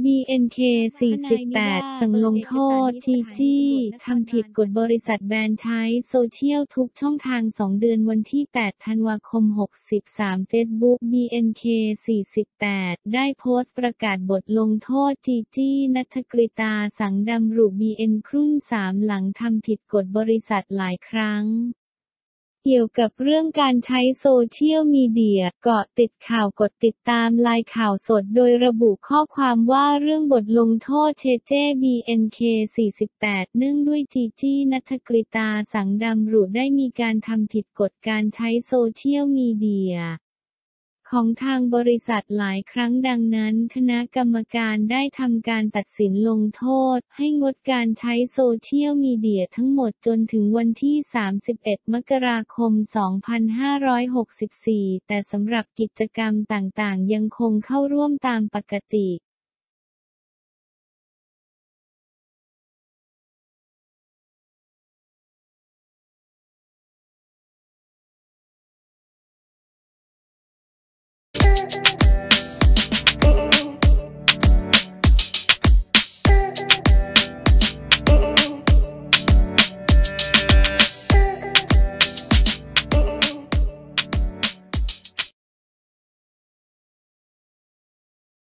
BNK48 สั่งลงโทษจีจี้ทำผิดกฎบริษัทแบนใช้โซเชียลทุกช่องทาง2 เดือนวันที่ 8 ธันวาคม 63 Facebook BNK48 ได้โพสต์ประกาศบทลงโทษจีจี้ณัฐกฤตาสังดำรุ BN ครุ่น3หลังทำผิดกฎบริษัทหลายครั้งเกี่ยวกับเรื่องการใช้โซเชียลมีเดียเกาะติดข่าวกดติดตามไลน์ข่าวสดโดยระบุข้อความว่าเรื่องบทลงโทษเชเจ้ BNK48 เนื่องด้วยจีจี้ณัฐกฤตาสังดำรุได้มีการทำผิดกฎการใช้โซเชียลมีเดียของทางบริษัทหลายครั้งดังนั้นคณะกรรมการได้ทำการตัดสินลงโทษให้งดการใช้โซเชียลมีเดียทั้งหมดจนถึงวันที่ 31 มกราคม 2564 แต่สำหรับกิจกรรมต่างๆยังคงเข้าร่วมตามปกติ